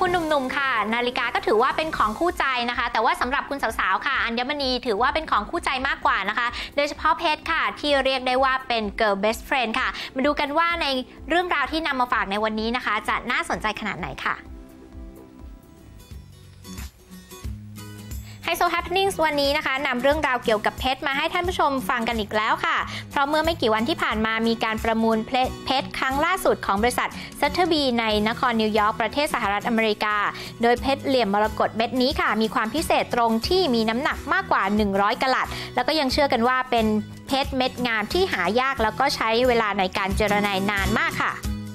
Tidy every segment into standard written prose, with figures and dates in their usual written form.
คุณหนุ่มๆค่ะนาฬิกาก็ถือว่าเป็นของคู่ใจนะคะแต่ว่าสำหรับคุณสาวๆค่ะอัญมณีถือว่าเป็นของคู่ใจมากกว่านะคะโดยเฉพาะเพชรค่ะที่เรียกได้ว่าเป็น girl best friend ค่ะมาดูกันว่าในเรื่องราวที่นำมาฝากในวันนี้นะคะจะน่าสนใจขนาดไหนค่ะไฮโซ Happenings วันนี้นะคะนำเรื่องราวเกี่ยวกับเพชรมาให้ท่านผู้ชมฟังกันอีกแล้วค่ะเพราะเมื่อไม่กี่วันที่ผ่านมามีการประมูลเพชรครั้งล่าสุดของบริษัท Sotheby ในนครนิวยอร์กประเทศสหรัฐอเมริกาโดยเพชรเหลี่ยมมรกตเม็ดนี้ค่ะมีความพิเศษตรงที่มีน้ำหนักมากกว่า100กะรัตแล้วก็ยังเชื่อกันว่าเป็นเพชรเม็ดงามที่หายากแล้วก็ใช้เวลาในการเจรไนนานมากค่ะ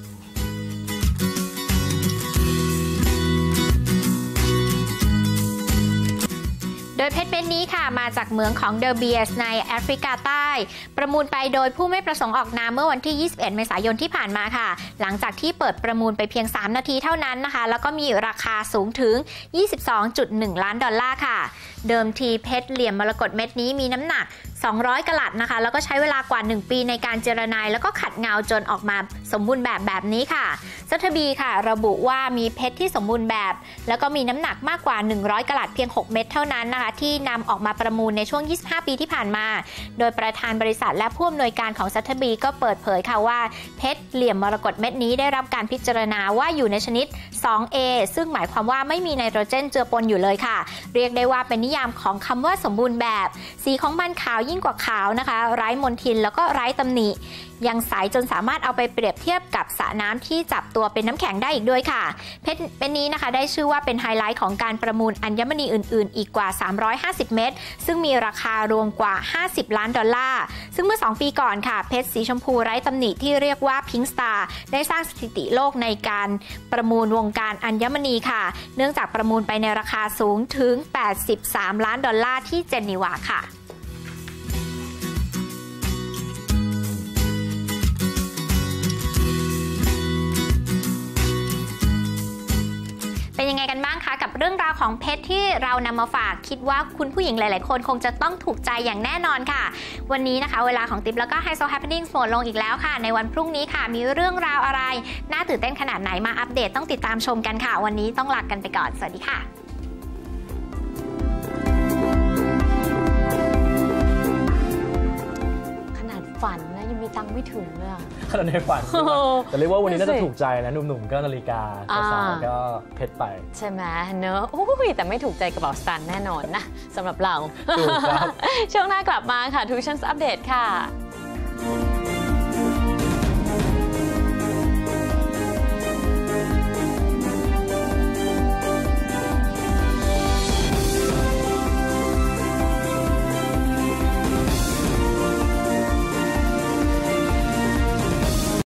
โดยเพชรเม็ดนี้ค่ะมาจากเมืองของเดอร์เบียสในแอฟริกาใต้ประมูลไปโดยผู้ไม่ประสงค์ออกนามเมื่อวันที่21เมษายนที่ผ่านมาค่ะหลังจากที่เปิดประมูลไปเพียง3นาทีเท่านั้นนะคะแล้วก็มีราคาสูงถึง 22.1 ล้านดอลลาร์ค่ะเดิมทีเพชรเหลี่ยมมรกตเม็ดนี้มีน้ำหนัก200กะรัตนะคะแล้วก็ใช้เวลากว่า1ปีในการเจรไนแล้วก็ขัดเงาจนออกมาสมบูรณ์แบบนี้ค่ะSothebyค่ะระบุว่ามีเพชรที่สมบูรณ์แบบแล้วก็มีน้ำหนักมากกว่า100กะรัตเพียง6เม็ดเท่านั้นนะคะที่นำออกมาประมูลในช่วง25ปีที่ผ่านมาโดยประธานบริษัทและผู้อำนวยการของSothebyก็เปิดเผยค่ะว่าเพชรเหลี่ยมมรกตเม็ดนี้ได้รับการพิจารณาว่าอยู่ในชนิด 2A ซึ่งหมายความว่าไม่มีไนโตรเจนเจือปนอยู่เลยค่ะเรียกได้ว่าเป็นนิยามของคำว่าสมบูรณ์แบบสีของมันขาวยิ่งกว่าขาวนะคะไร้มลทินแล้วก็ไร้ตำหนิยังใสจนสามารถเอาไปเปรียบเทียบกับสระน้ำที่จับตัวเป็นน้ำแข็งได้อีกด้วยค่ะเพชรเป็นนี้นะคะได้ชื่อว่าเป็นไฮไลท์ของการประมูลอัญมณีอื่นๆอีกกว่า350เม็ดซึ่งมีราคารวมกว่า50ล้านดอลลาร์ซึ่งเมื่อ2ปีก่อนค่ะเพชรสีชมพูไร้ตำหนิที่เรียกว่าพิงค์สตาร์ได้สร้างสถิติโลกในการประมูลวงการอัญมณีค่ะเนื่องจากประมูลไปในราคาสูงถึง83ล้านดอลลาร์ที่เจนีวาค่ะเป็นยังไงกันบ้างคะกับเรื่องราวของเพชรที่เรานำมาฝากคิดว่าคุณผู้หญิงหลายๆคนคงจะต้องถูกใจอย่างแน่นอนค่ะวันนี้นะคะเวลาของติ๊บแล้วก็ไฮโซ Happenings หมดลงอีกแล้วค่ะในวันพรุ่งนี้ค่ะมีเรื่องราวอะไรน่าตื่นเต้นขนาดไหนมาอัปเดตต้องติดตามชมกันค่ะวันนี้ต้องลากันไปก่อนสวัสดีค่ะฝันนะยังมีตังค์ไม่ถึงเลยขนาดในฝันแต่เรียกว่าวันนี้น่าจะถูกใจนะหนุ่มๆก็นาฬิกาสาวๆก็เพชรไปใช่ไหมเนอะแต่ไม่ถูกใจกระเป๋าสตางค์แน่นอนนะสำหรับเราช่วงหน้ากลับมาค่ะทูชั่นอัปเดตค่ะ